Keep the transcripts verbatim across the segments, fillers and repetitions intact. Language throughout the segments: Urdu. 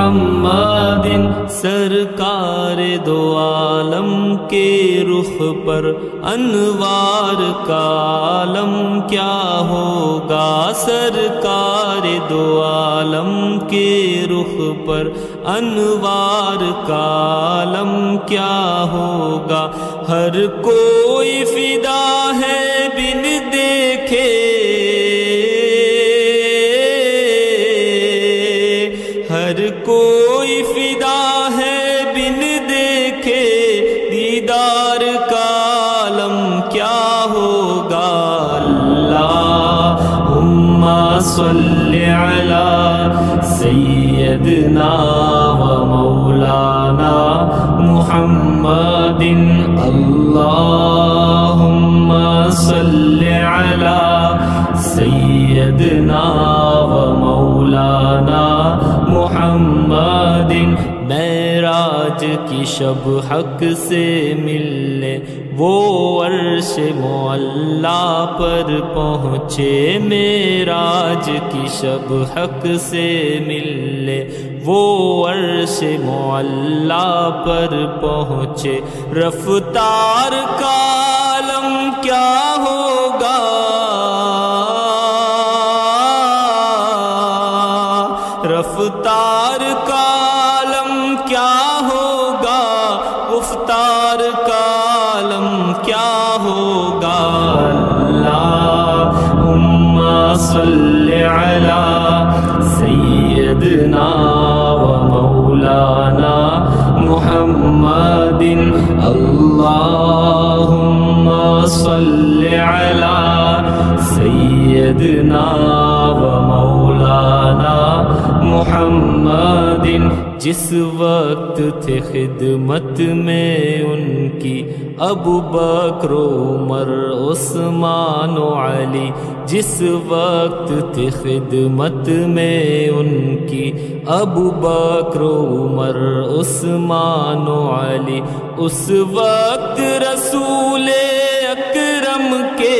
محمد سرکار دو عالم کے رخ پر انوار کا عالم کیا ہوگا سرکار دو عالم کے رخ پر انوار کا عالم کیا ہوگا ہر کوئی فدا ہے بن دیکھے ہر کوئی فدا ہے بن دیکھے دیدار کا عالم کیا ہوگا اللہم صلی علی سیدنا و مولانا محمد اللہم صلی علی سیدنا و مولانا محمد معراج کی شب حق سے ملنے وہ عرش معلا پر پہنچے معراج کی شب حق سے ملنے وہ عرش معلا پر پہنچے رفتار کا عالم کیا ہوگا رفتار کا عالم کیا ہوگا گفتار کا عالم کیا ہوگا اللہم صلی علی سیدنا و مولانا محمد اللہم صلی علی سیدنا و مولانا محمد جس وقت تھے خدمت میں ان کی ابو بکر عمر عثمان و علی جس وقت تھے خدمت میں ان کی ابو بکر عمر عثمان و علی اس وقت رسول اکرم کے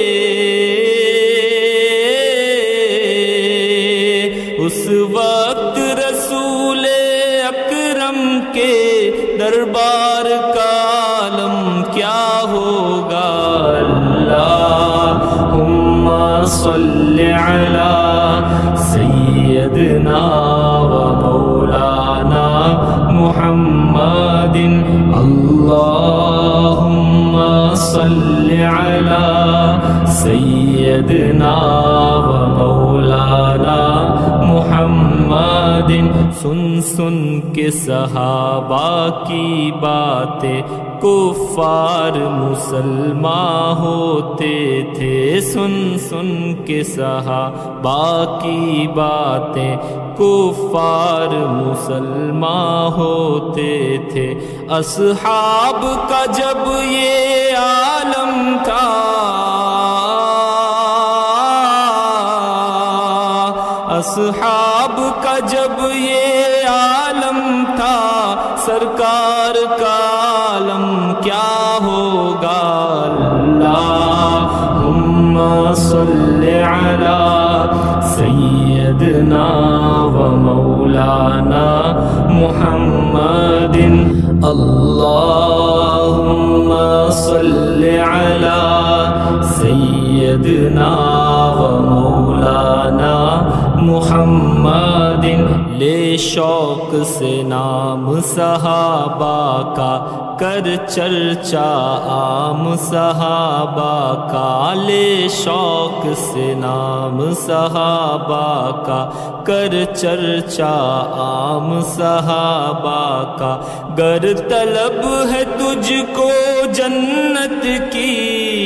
اس وقت رسول اکرم کے دربار کا عالم کیا ہوگا اللہم صلی علی سیدنا و مولانا محمد اللہم صلی علی سیدنا و مولانا محمد سن سن کے صحابہ کی باتیں کفار مسلمان ہوتے تھے سن سن کے صحابہ کی باتیں کفار مسلمان ہوتے تھے اصحاب کا جب یہ عالم تھا اصحاب کا جب یہ عالم تھا سرکار کا عالم کیا ہوگا اللہم صلی علی سیدنا و مولانا محمد اللہم صلی علی سیدنا و مولانا محمد لے شوق سے نام صحابہ کا کر چرچا عام صحابہ کا لے شوق سے نام صحابہ کا کر چرچا عام صحابہ کا گر طلب ہے تجھ کو جنت کی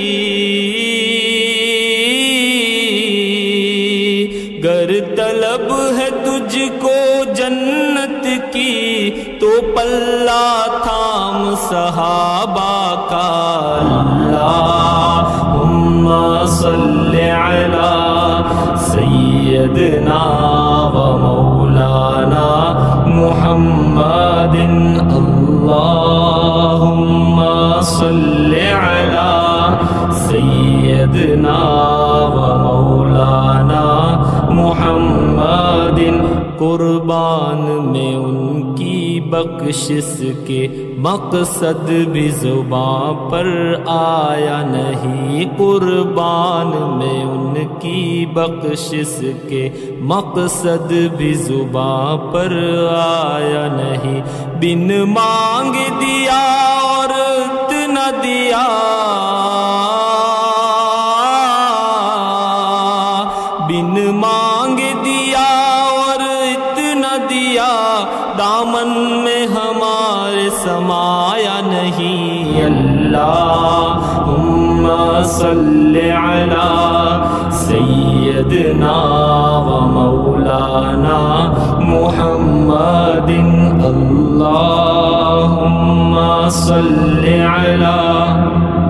گر طلب ہے تجھ کو جنت کی تو پلہ تھام صحابہ کا اللہم صلی علی سیدنا و مولانا محمد اللہم صلی علی سیدنا و مولانا محمد قربان میں ان کی بخشش کے مقصد بھی زباں پر آیا نہیں، قربان میں ان کی بخشش کے مقصد بھی زباں پر آیا نہیں، بن مانگ دیا اور اتنا دیا، بن مانگ دیا اور اتنا دیا، دامن میں ہمارے سمایا نہیں۔ اللہم صلی علی سیدنا و مولانا محمد، اللہم صلی علی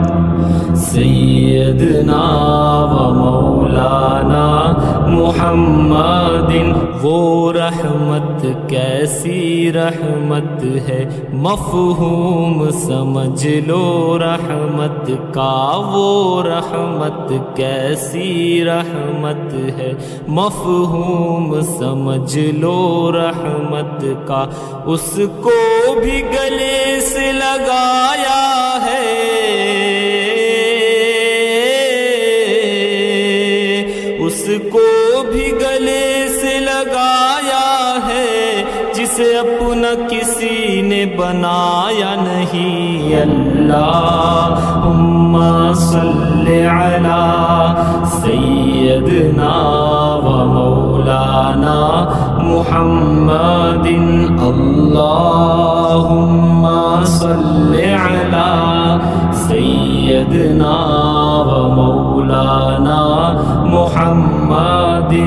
سیدنا و مولانا محمد۔ وہ رحمت کیسی رحمت ہے، مفہوم سمجھ لو رحمت کا، وہ رحمت کیسی رحمت ہے، مفہوم سمجھ لو رحمت کا، اس کو بھی گلے سے لگایا ہے، اس کو بھی گلے سے لگایا ہے، جسے اپنا کسی نے بنایا نہیں۔ اللہم صلی علی سیدنا و مولانا محمد، اللہم صلی علی سیدنا و مولانا محمد۔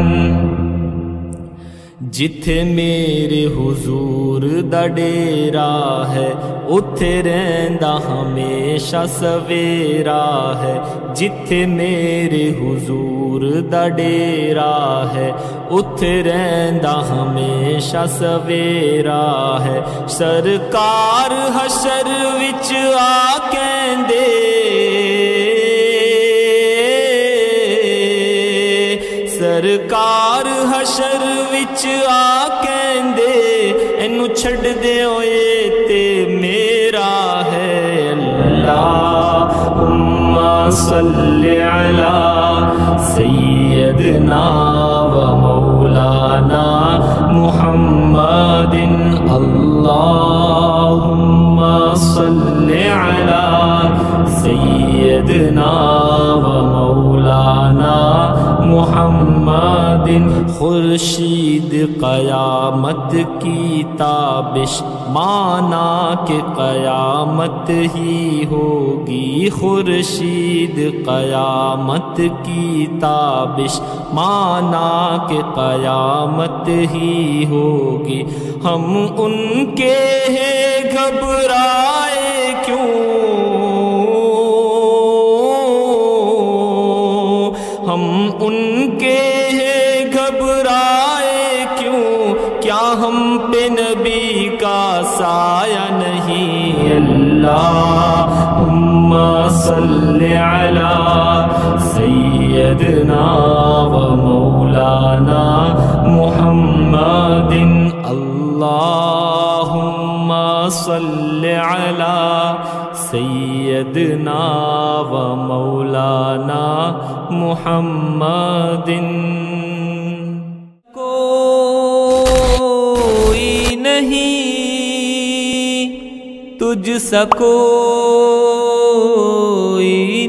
جتھے میرے حضور دا ڈیرا ہے، اتھے رہندا ہمیشہ سویرا ہے، جتھے میرے حضور دا ڈیرا ہے، اتھے رہندا ہمیشہ سویرا ہے، سرکار حشر وچ آ کہندے، سرکار حشر وچ آ کہندے، اینو چھڑ دے ہوئے تے میرا ہے۔ اللہم صلی علی سیدنا و مولانا محمد، اللہم صلی علی سیدنا و مولانا محمد۔ خورشید قیامت کی تابش مانا کہ قیامت ہی ہوگی، خورشید قیامت کی تابش مانا کہ قیامت ہی ہوگی، ہم ان کے ہیں گھبرائے کیوں، ہم ان کے ہیں گھبرائے کیوں، کیا ہم پہ نبی کا سایہ نہیں۔ اللہم صلی علی سیدنا و مولانا محمد، اللہم صلی علی سیدنا و مولانا محمد۔ کوئی نہیں تجھ سا کوئی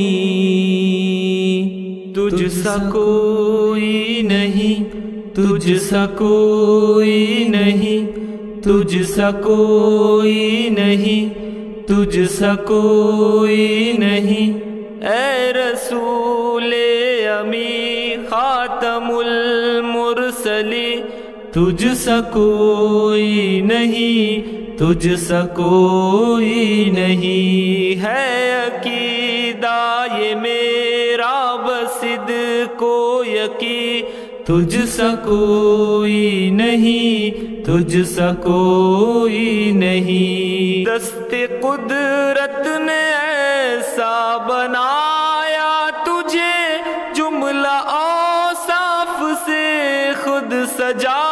نہیں، تجھ سا کوئی نہیں، تجھ سا کوئی نہیں، تجھ سا کوئی نہیں، تجھ سا کوئی نہیں، اے رسول امی خاتم المرسلی، تجھ سا کوئی نہیں، تجھ سا کوئی نہیں، ہے عقیدہ یہ میرا بصدق و یقین، تجھ سا کوئی نہیں، تجھ سا کوئی نہیں، دست قدرت نے ایسا بنایا تجھے، جملہ اوصاف سے خود سجا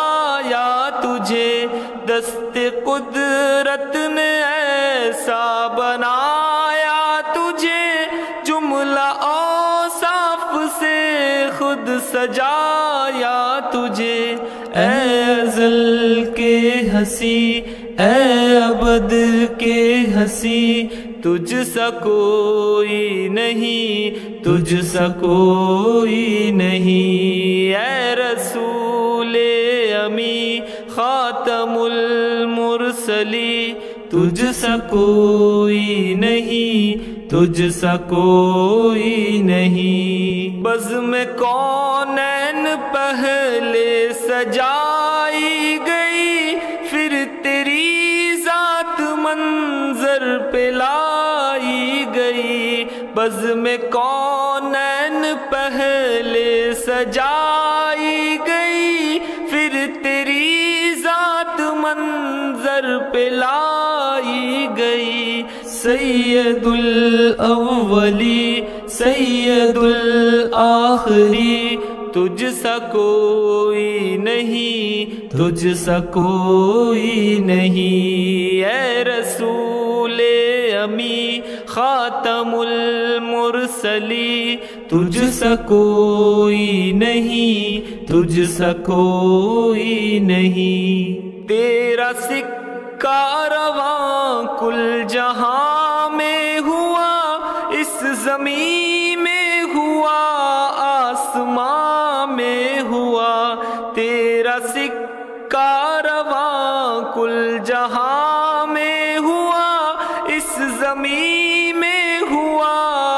سے خود سجایا تجھے، اے ازل کے ہنسی اے ابد کے ہنسی، تجھ سا کوئی نہیں، تجھ سا کوئی نہیں، اے رسول امی خاتم المرسلی، تجھ سا کوئی نہیں، تجھ سا کوئی نہیں۔ بزم کونین پہلے سجائی گئی، پھر تیری ذات منظر پہ لائی گئی، بزم کونین پہلے سجائی گئی، پھر تیری ذات منظر پہ لائی گئی، سید الاولی سید الآخری، تجھ سا کوئی نہیں، تجھ سا کوئی نہیں، اے رسول امی خاتم المرسلی، تجھ سا کوئی نہیں، تجھ سا کوئی نہیں۔ تیرا سکہ رواں کل جہاں میں ہوا، اس زمین میں ہوا، آسمان میں ہوا، تیرا سکہ رواں کل جہاں میں ہوا، اس زمین میں ہوا،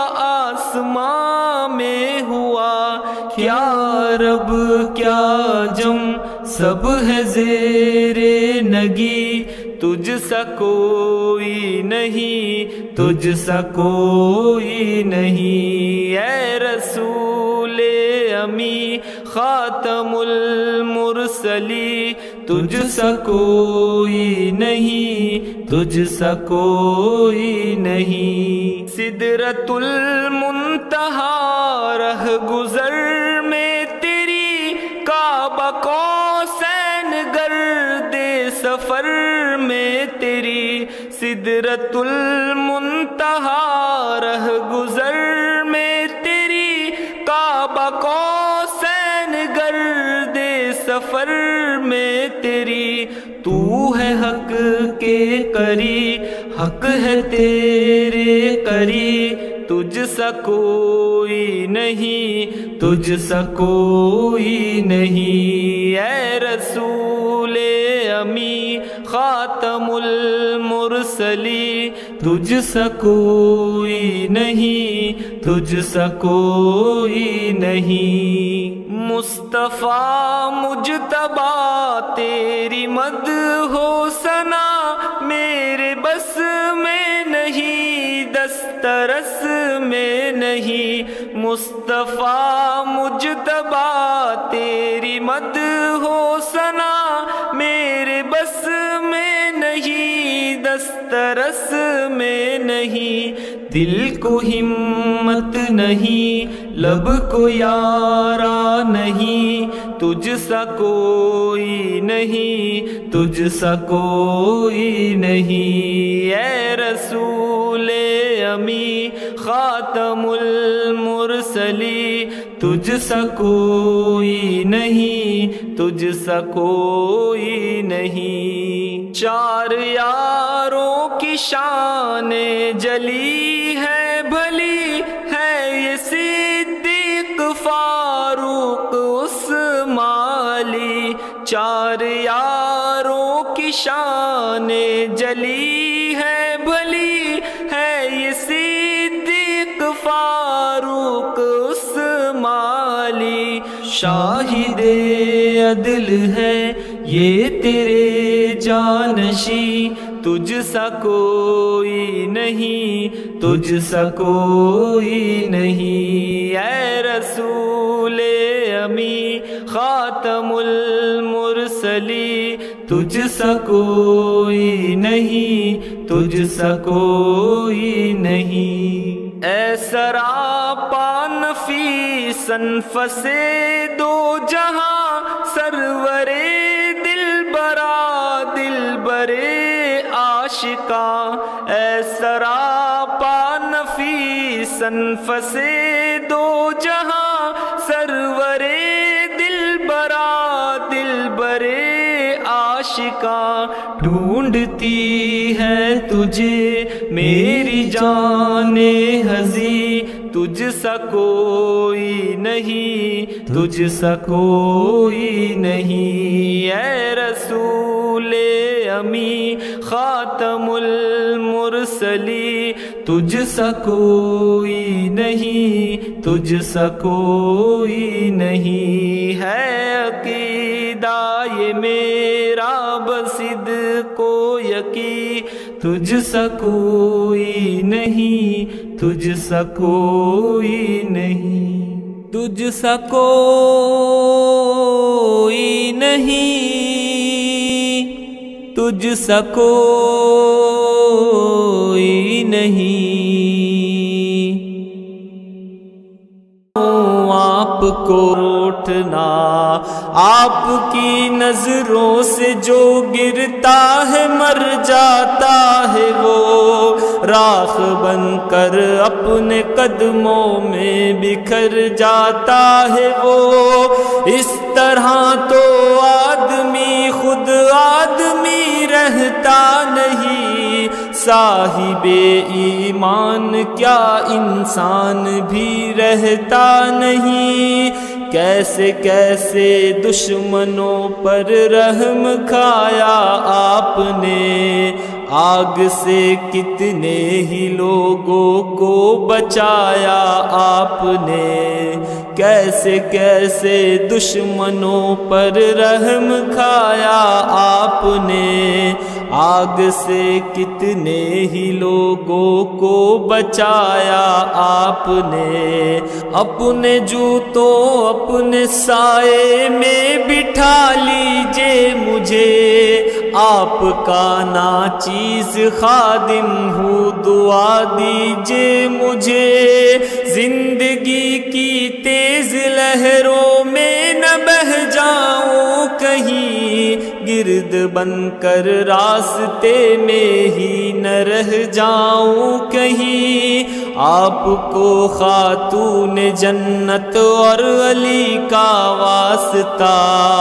آسمان میں ہوا، کیا رب کیا جم سب ہے زیر نگی، تجھ سا کوئی نہیں، تجھ سا کوئی نہیں، اے رسول امی خاتم المرسلی، تجھ سا کوئی نہیں، تجھ سا کوئی نہیں۔ سدرۃ المنتہا رہ گزر میں تیری، کعبہ قوسین گرد سفر میں تیری، سدرۃ المنتہا رہ گزر میں تیری، کعبہ قوسین گرد سفر میں تیری، تو ہے حق کے قری، حق ہے تیرے قری، تجھ سا کوئی نہیں، تجھ سا کوئی نہیں، اے رسول امی خاتم المرسلی، تجھ سا کوئی نہیں، تجھ سا کوئی نہیں۔ مصطفیٰ مجتبیٰ تیری مدح و ثنا میرے بس میں نہیں، دسترس میں نہیں، مصطفیٰ مجتبیٰ تیری مدح و ثنا میرے بس میں نہیں، دسترس میں نہیں، دل کو ہمت نہیں، لب کو یارا نہیں، تجھ سا کوئی نہیں، تجھ سا کوئی نہیں، اے رسول امی خاتم المرسلی، تجھ سا کوئی نہیں، تجھ سا کوئی نہیں۔ چار یاروں کی شان جلی ہے بھلی، ہے یہ صدیق فاروق عثمانی، چار یاروں کی شان جلی ہے بھلی، ہے یہ صدیق فاروق عثمانی، شاہد عدل ہے یہ تیرے جانشی، تجھ سا کوئی نہیں، تجھ سا کوئی نہیں، اے رسول امی خاتم المرسلی، تجھ سا کوئی نہیں، تجھ سا کوئی نہیں، اے سراپا نفیس انفس دو جہاں، سرور دل برا دل برے عاشقاں، اے سراپا نفیس انفس دو جہاں، عاشقاں ڈھونڈتی ہے تجھے میری جان ہزی، تجھ سا کوئی نہیں، تجھ سا کوئی نہیں، اے رسول امی خاتم المرسلی، تجھ سا کوئی نہیں، تجھ سا کوئی نہیں، ہے عقیدہ یہ میرا بصدق و یقین، تجھ سا کوئی نہیں، تجھ سا کوئی نہیں، تجھ سا کوئی نہیں، تجھ سا کوئی نہیں۔ آپ کو اٹھنا آپ کی نظروں سے جو گرتا ہے مر جاتا ہے، وہ راکھ بن کر اپنے قدموں میں بکھر جاتا ہے، وہ اس طرح تو آدمی خود آدمی رہتا نہیں، صاحب ایمان کیا انسان بھی رہتا نہیں، کیسے کیسے دشمنوں پر رحم کھایا آپ نے، آگ سے کتنے ہی لوگوں کو بچایا آپ نے، کیسے کیسے دشمنوں پر رحم کھایا آپ نے، آگ سے کتنے ہی لوگوں کو بچایا آپ نے، اپنے جوتوں اپنے سائے میں بٹھا لیجئے مجھے، آپ کا ناچیز خادم ہوں، دعا دیجئے مجھے، زندگی کی تیز لہروں میں نہ بہہ جاؤں کہیں، گرد بن کر راستے میں ہی نہ رہ جاؤں کہیں، آپ کو خاتون جنت اور علی کا واسطہ،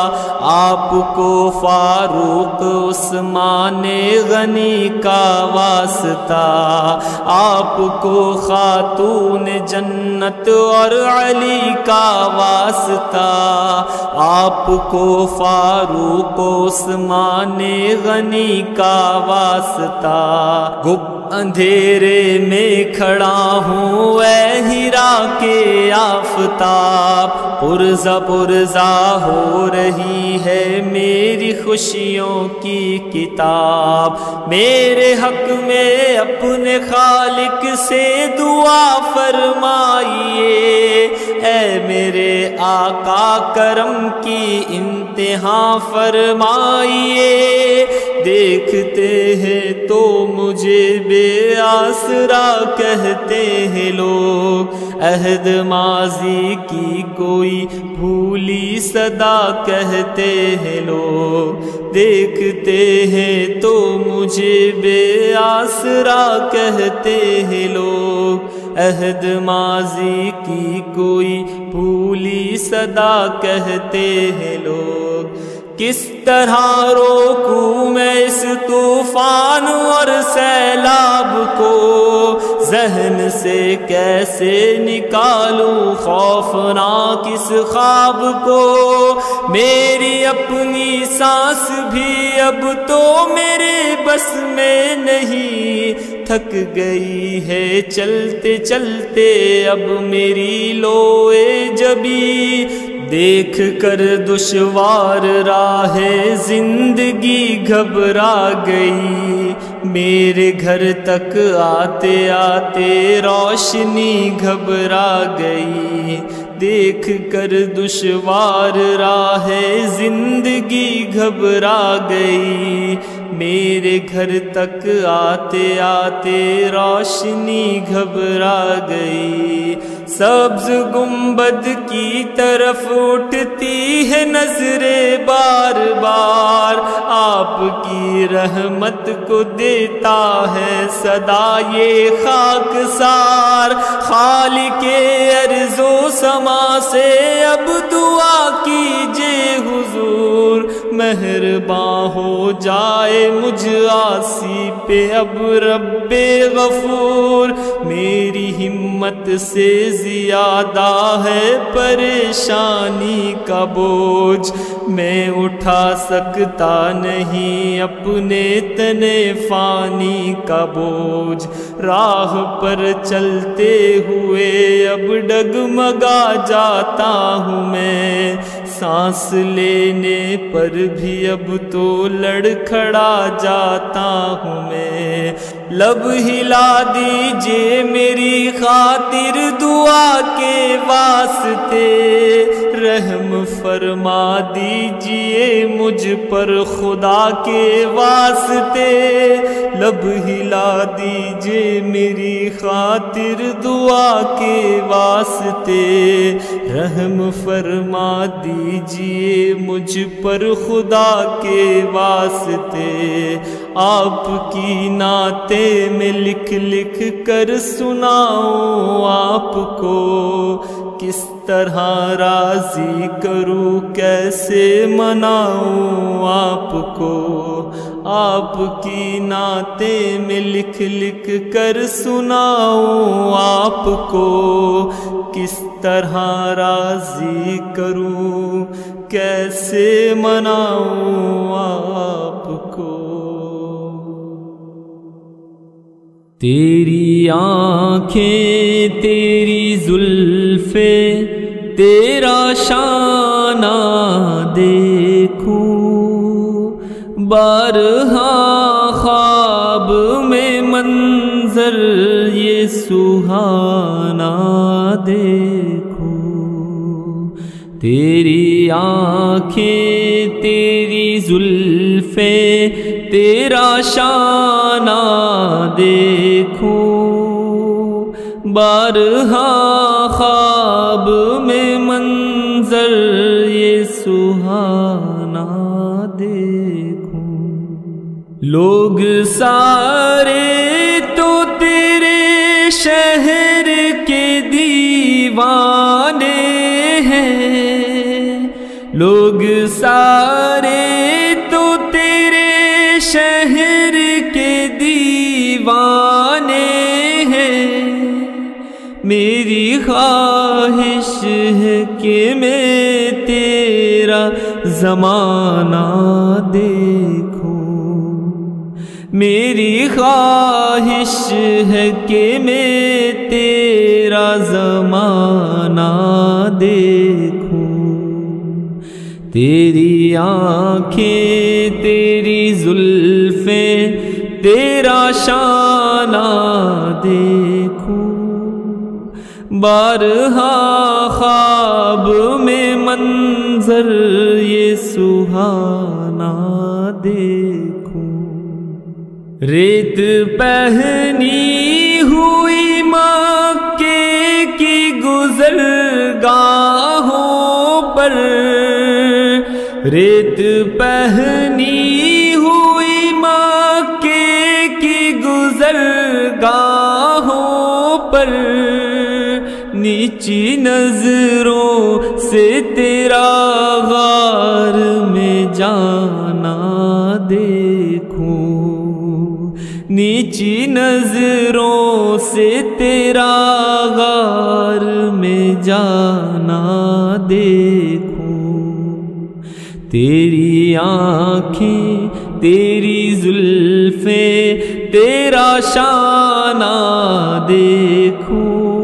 آپ کو فاروق عثمان غنی کا واسطہ، آپ کو خاتون جنت اور علی کا واسطہ، آپ کو فاروق عثمان غنی کا واسطہ، گپ اندھیرے میں کھڑا ہوں اے ہیرا کے آفتاب، پرزا پرزا ہو رہی ہے میری خوشیوں کی کتاب، میرے حق میں اپنے خالق سے دعا فرمائیے، اے میرے آقا کرم کی انتہا فرمائیے، دیکھتے ہیں تو مجھے بے آسرا کہتے ہیں لوگ، عہد ماضی کی کوئی بھولی صدا کہتے ہیں لوگ، دیکھتے ہیں تو مجھے بے آسرا کہتے ہیں لوگ، عہد ماضی کی کوئی بھولی صدا کہتے ہیں لوگ، کس طرح روکوں میں اس طوفان اور سیلاب کو، ذہن سے کیسے نکالوں خوفناک اس خواب کو، میری اپنی سانس بھی اب تو میرے بس میں نہیں، تھک گئی ہے چلتے چلتے اب میری لوئے جبی، دیکھ کر دشوار راہ زندگی گھبرا گئی، میرے گھر تک آتے آتے روشنی گھبرا گئی، دیکھ کر دشوار راہ زندگی گھبرا گئی، میرے گھر تک آتے آتے روشنی گھبرا گئی، سبز گنبد کی طرف اٹھتی ہے نظریں بار بار، آپ کی رحمت کو دیتا ہے صدا یہ خاکسار، خالق ارض و سما سے اب دعا کیجئے حضور، میں مہرباں ہو جائے مجھ عاصی پہ اب رب غفور، میری ہمت سے زیادہ ہے پریشانی کا بوجھ، میں اٹھا سکتا نہیں اپنے تنے فانی کا بوجھ، راہ پر چلتے ہوئے اب ڈگمگا جاتا ہوں میں، سانس لینے پر بھی اب تو لڑکھڑا جاتا ہوں میں، لب ہلا دیجئے میری خاطر دعا کے واسطے، رحم فرما دیجئے مجھ پر خدا کے واسطے، لب ہلا دیجئے میری خاطر دعا کے واسطے، رحم فرما دیجئے مجھ پر خدا کے واسطے، آپ کی نعتیں میں لکھ لکھ کر سناؤں آپ کو، کس طرح راضی کروں کیسے مناؤں آپ کو، آپ کی نعتیں میں لکھ لکھ کر سناؤں آپ کو، کس طرح راضی کروں کیسے مناؤں آپ کو۔ تیری آنکھیں تیری زلفیں تیرا شانہ دیکھوں، بارہا خواب میں منظر یہ سہانا دیکھوں، تیری آنکھیں تیری زلفیں تیرا شانہ دیکھوں، بارہا خواب میں منظر یہ سہانا دیکھوں، لوگ سارے تو تیرے شہر کے دیوانے ہیں، لوگ سارے تو تیرے شہر کے دیوانے ہیں، میری خواہش ہے کہ میں تیرا زمانہ دیکھوں، میری خواہش ہے کہ میں تیرا زمانہ دیکھوں، تیری آنکھیں تیری زلفیں تیرا شانہ دیکھوں، بارہا خواب میں منظر یہ سہانا دیکھوں، ریت پہنی ہوئی مکے کی گزرگاہوں پر، ریت پہنی ہوئی مکے کی گزرگاہوں پر، نیچی نظروں سے تیرا غار میں جانا دیکھوں، نیچی نظروں سے تیرا غار میں جانا دیکھوں، تیری آنکھیں تیری زلفیں تیرا شانہ دیکھوں،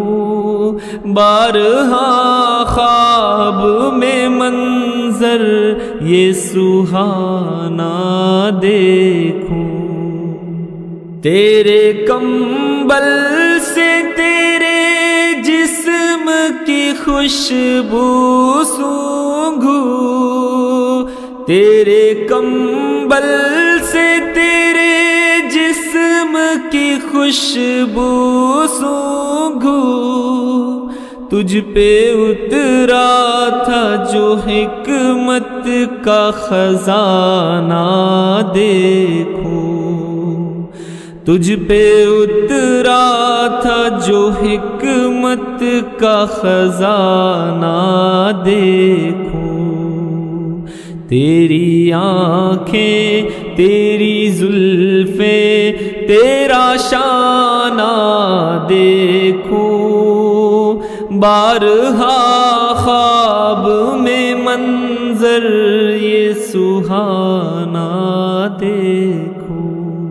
بارہا خواب میں منظر یہ سہانا دیکھوں، تیرے کمبل سے تیرے جسم کی خوشبو سونگھوں، تیرے کمبل سے تیرے جسم کی خوشبو سونگھوں، تجھ پہ اترا تھا جو حکمت کا خزانہ دیکھوں، تجھ پہ اترا تھا جو حکمت کا خزانہ دیکھوں، تیری آنکھیں تیری زلفیں تیرا شانہ دیکھوں، بارہا خواب میں منظر یہ سہانا دیکھوں،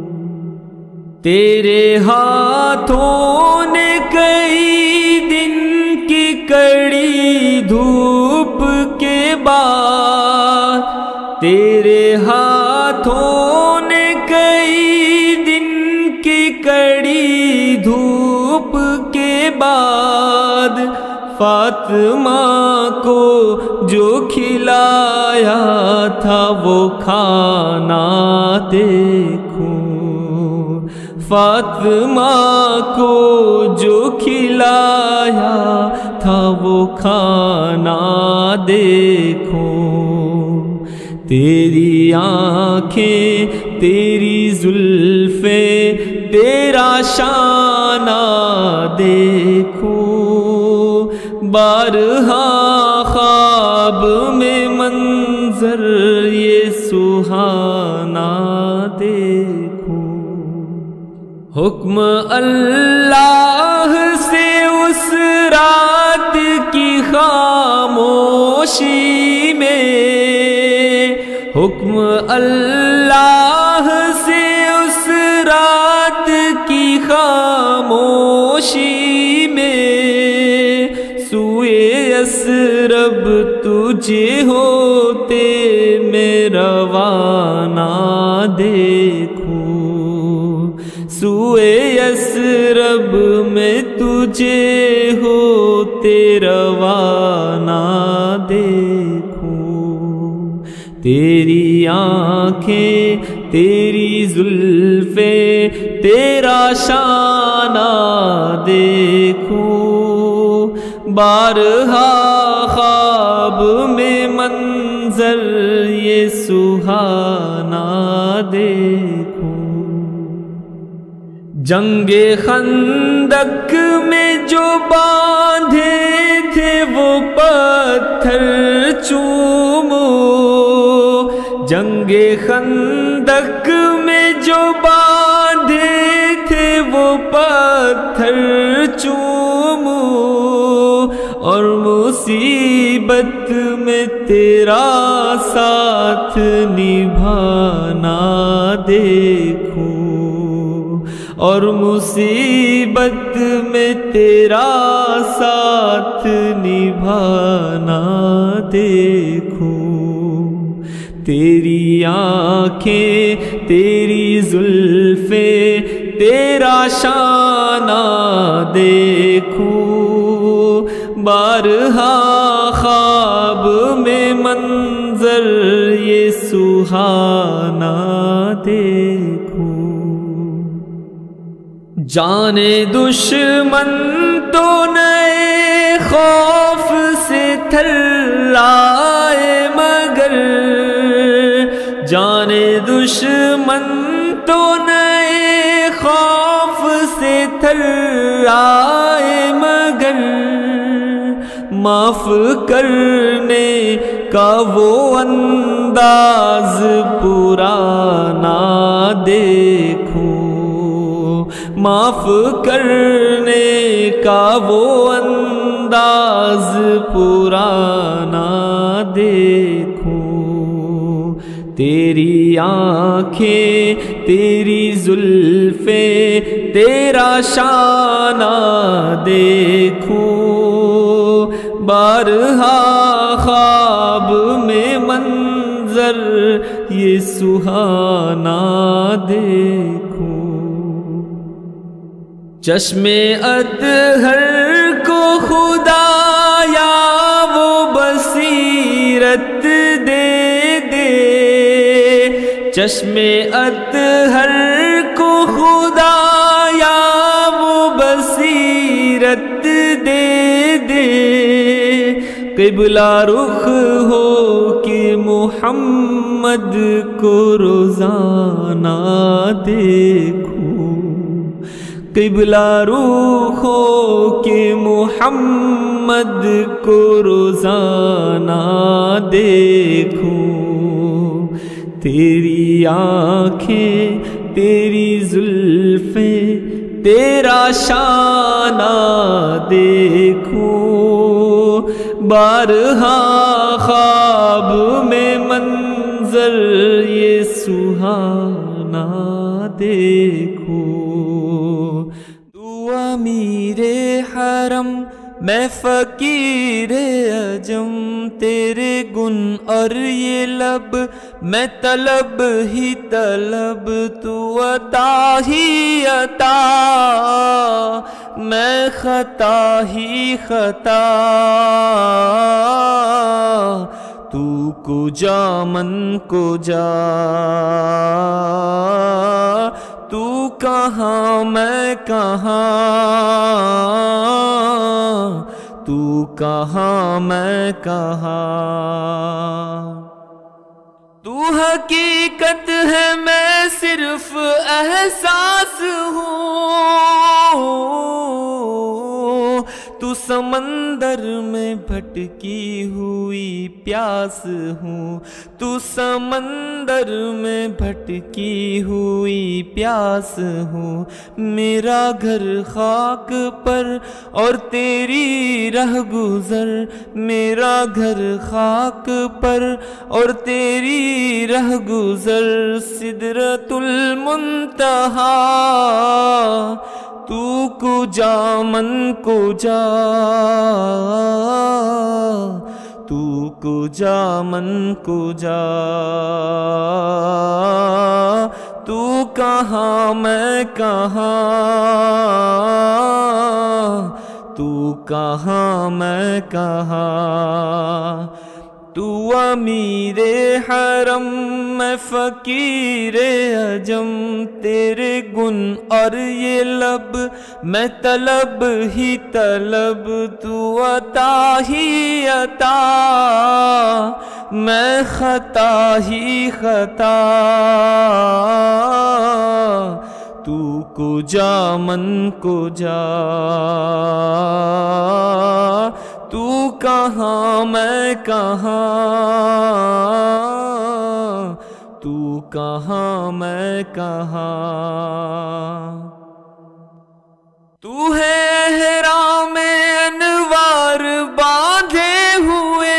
تیرے ہاتھوں نے کئی دن کی کڑی دھوپ کے بعد، تیرے ہاتھوں نے کئی دن کی کڑی دھوپ کے بعد فاطمہ کو جو کھلایا تھا وہ کھانا دیکھوں، فاطمہ کو جو کھلایا تھا وہ کھانا دیکھوں، تیری آنکھیں تیری زلفیں تیرا شانہ دیکھوں، بارہا خواب میں منظر یہ سہانا دیکھوں، حکم اللہ سے اس رات کی خاموشی میں، حکم اللہ سے اس رات کی خاموشی میں، سوئے یثرب تجھے ہوتے میں روانہ دیکھوں، سوئے یثرب میں تجھے ہوتے روانہ دیکھوں، تیری آنکھیں تیری زلفیں تیرا شانہ دیکھوں، بارہا خواب میں منظر یہ سہانا دیکھوں، جنگ خندق میں جو باندھے تھے وہ پتھر چومو، جنگ خندق میں جو باندھے تھے وہ پتھر چومو، اور مصیبت میں تیرا ساتھ نبھانا دیکھوں، اور مصیبت میں تیرا ساتھ نبھانا دیکھوں، تیری آنکھیں تیری زلفیں تیرا شانہ دیکھوں، بارہا خواب میں منظر یہ سہانا دیکھوں، جانے دشمن تو نئے خوف سے تھرائے مگر، جانے دشمن تو نئے خوف سے تھرائے مگر، معاف کرنے کا وہ انداز پرانا دیکھوں، معاف کرنے کا وہ انداز پرانا دیکھوں، تیری آنکھیں تیری زلفیں تیرا شانہ دیکھوں، بارہا خواب میں منظر یہ سہانا دیکھوں، چشم اطہر کو خدایا وہ بصیرت دے دے، چشم اطہر کو خدایا وہ بصیرت دے دے، قبلہ رخ ہو کہ محمد کو روزانہ دیکھوں، قبلہ رخ ہو کہ محمد کو روزانہ دیکھوں، تیری آنکھیں تیری زلفیں تیرا شانہ دیکھوں، بارہا خواب میں منظر یہ سہانا دیکھوں۔ تو امیر حرم میں فقیر عجم، تیرے گن اور یہ لب میں طلب ہی طلب، تو عطا ہی عطا میں خطا ہی خطا، تو کجا من کجا، تو کہاں میں کہاں، تو کہاں میں کہاں، تو حقیقت ہے میں صرف احساس ہوں، تو سمندر میں بھٹکی ہوئی پیاس ہوں، تو سمندر میں بھٹکی ہوئی پیاس ہوں، میرا گھر خاک پر اور تیری رہ گزر، میرا گھر خاک پر اور تیری رہ گزر، سدرۃ المنتہا تو کجا من کجا، تو کجا من کجا، تو کہاں میں کہاں، تو کہاں میں کہاں، تو امیر حرم میں فقیر عجم، تیرے گن اور یہ لب میں طلب ہی طلب، تو عطا ہی عطا میں خطا ہی خطا، تو کجا من کجا، تو کہاں میں کہاں، تو کہاں میں کہاں، تو ہے احرام انوار باندھے ہوئے،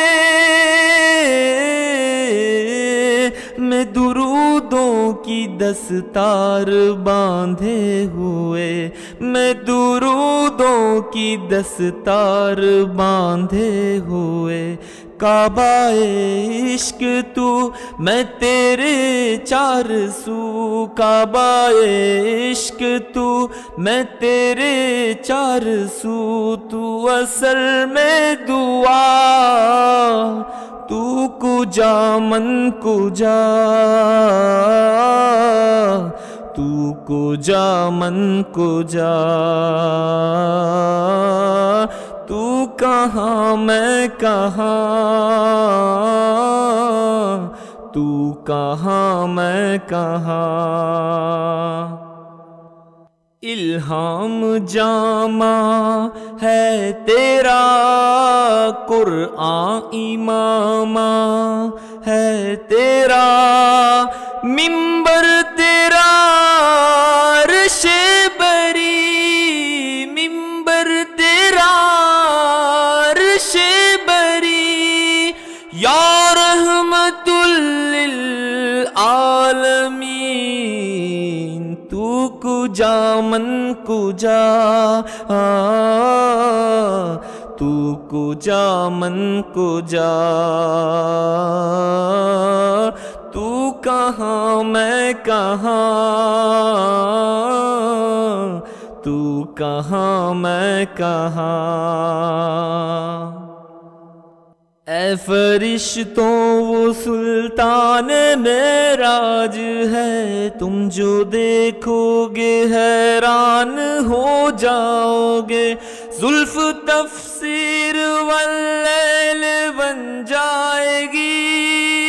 میں درودوں کی دستار باندھے ہوئے، میں درودوں کی دستار باندھے ہوئے، کعبہ عشق تو میں تیرے چار سو، کعبہ عشق تو میں تیرے چار سو، تو اصل میں دعا تو کجا من کجا، تو کجا من کجا، تو کہاں میں کہاں، تو کہاں میں کہاں، الہام جامع ہے تیرا قرآن امامہ ہے تیرا، منبر تیرا عرش بری، منبر تیرا عرش بری، یا رحمت للعالمین، تو کجا من کجا، تو کجا من کجا، تو کہاں میں کہاں، تو کہاں میں کہاں، اے فرشتوں وہ سلطان معراج ہے، تم جو دیکھو گے حیران ہو جاؤ گے، زلف تفسیر واللیل بن جائے گی،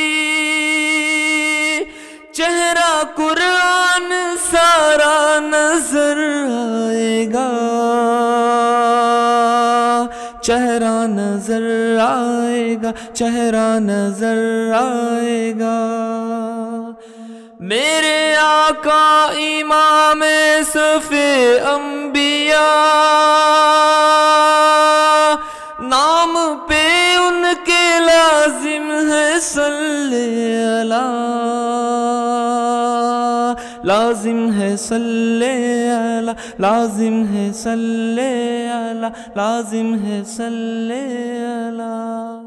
چہرہ قرآن سارا نظر آئے گا، چہرہ نظر آئے گا، چہرہ نظر آئے گا۔ میرے آقا امام صف انبیاء، نام پہ ان کے لازم ہے صلی اللہ، لازم ہے صلی اللہ، لازم ہے صلی اللہ، لازم ہے صلی اللہ۔